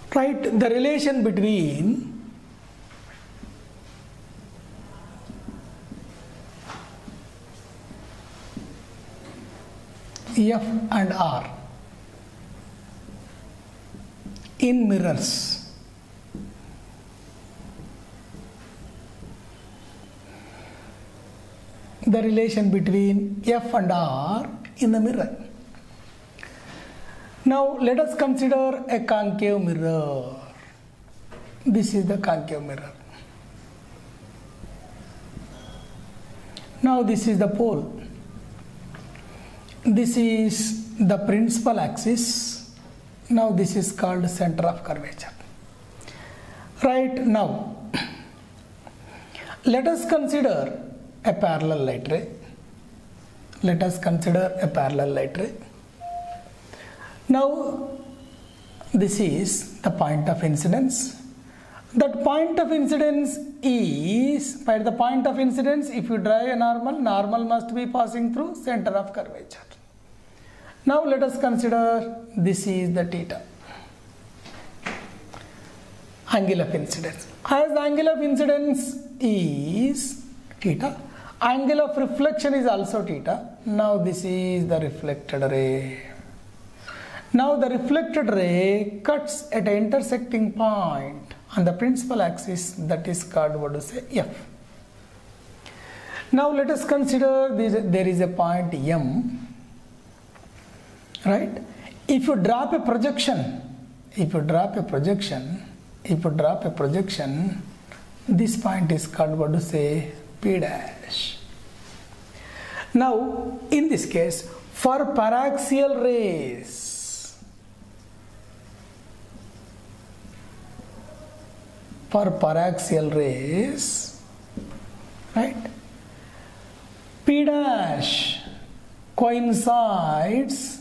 Write the relation between F and R in mirrors. The relation between F and R in the mirror. Now let us consider a concave mirror. This is the concave mirror. Now this is the pole. This is the principal axis. Now this is called center of curvature. Right now, let us consider a parallel light ray. Let us consider a parallel light ray. Now this is the point of incidence. That point of incidence is, by the point of incidence, if you draw a normal must be passing through center of curvature. Now let us consider this is the theta, angle of incidence. As the angle of incidence is theta, angle of reflection is also theta. Now this is the reflected ray. Now the reflected ray cuts at an intersecting point on the principal axis, that is called what to say F. Now let us consider there is a point M, right? If you drop a projection, this point is called what to say P dash. Now in this case, for paraxial rays, right, P dash coincides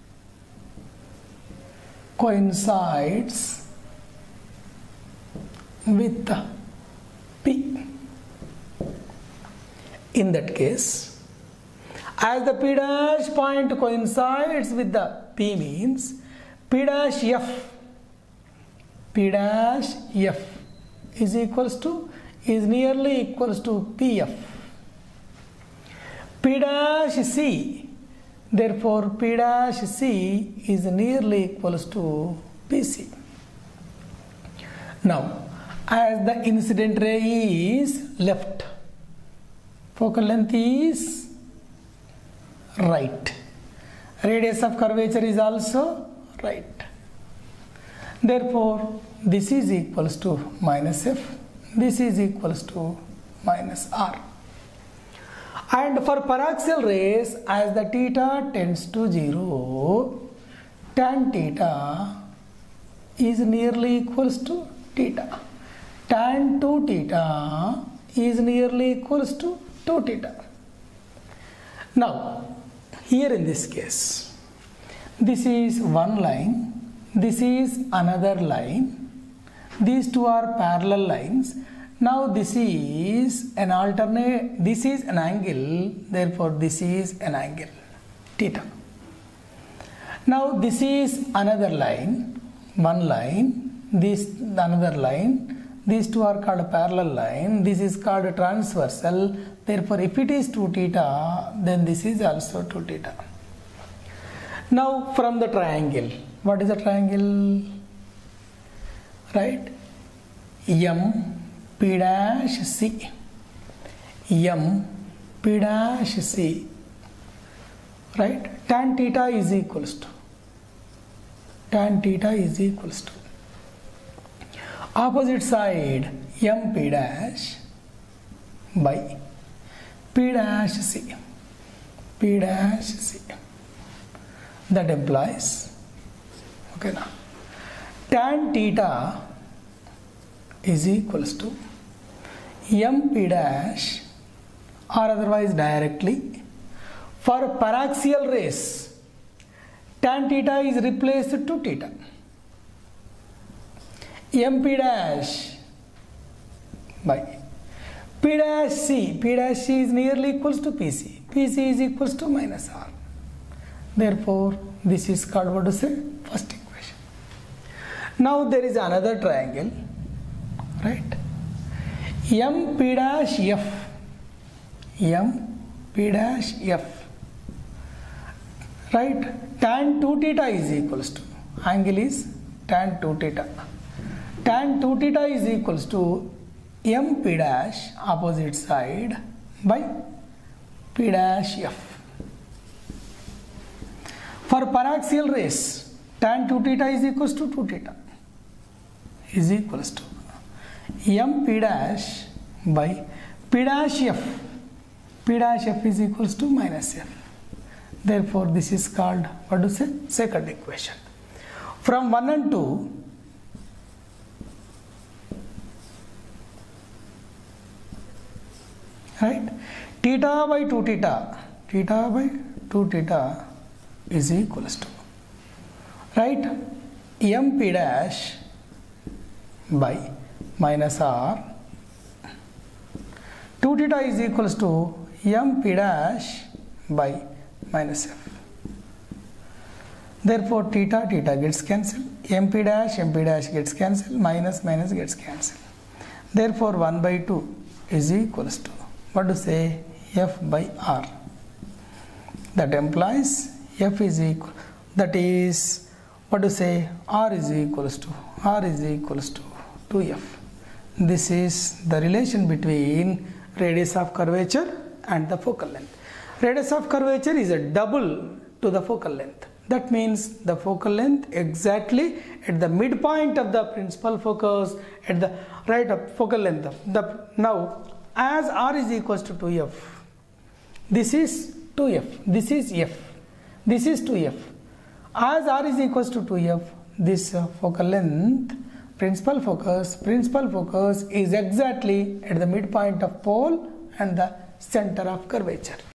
with P. In that case, as the P dash point coincides with the P means P dash F is nearly equals to PF. P dash C, therefore P dash C is nearly equals to PC. Now, as the incident ray is left, focal length is right, radius of curvature is also right. Therefore, this is equals to minus F, this is equals to minus R. And for paraxial rays, as the theta tends to 0, tan theta is nearly equals to theta. Tan 2 theta is nearly equals to 2 theta. Now, here in this case, this is one line, this is another line. These two are parallel lines. Now this is an angle, therefore this is an angle theta. Now this is another line, one line, this another line. These two are called parallel line. This is called transversal. Therefore if it is 2 theta, then this is also 2 theta. Now from the triangle, what is the triangle? Right? M P dash C. M P dash C. Right? Tan theta is equals to. Opposite side M P dash by P dash C. That implies, okay, now tan theta is equals to M P dash, or otherwise directly, for paraxial rays, tan theta is replaced to theta. M P dash by P dash C. P dash C is nearly equals to PC. PC is equals to minus R. Therefore, this is called what to say? First equation. Now there is another triangle, right? MP dash F, MP dash F, right? Tan 2 theta is equals to, angle is tan 2 theta. Tan 2 theta is equals to MP dash opposite side by P dash F. For paraxial rays, tan 2 theta is equals to 2 theta is equals to MP dash by P dash F. P dash F is equals to minus F. Therefore, this is called, what to say, second equation. From 1 and 2, right, theta by 2 theta, theta by 2 theta is equals to, right, MP dash by minus R, 2 theta is equals to MP dash by minus F. Therefore, theta gets cancelled, MP dash gets cancelled, minus gets cancelled. Therefore, 1 by 2 is equals to, what to say, F by R. That implies F is equal, that is, what to say, R is equals to 2F. This is the relation between radius of curvature and the focal length. Radius of curvature is a double to the focal length. That means the focal length exactly at the midpoint of the principal focus at the right of focal length. Now, as R is equals to 2F, this is 2F, this is F, this is 2F. As R is equals to 2F, this focal length, principal focus is exactly at the midpoint of pole and the center of curvature.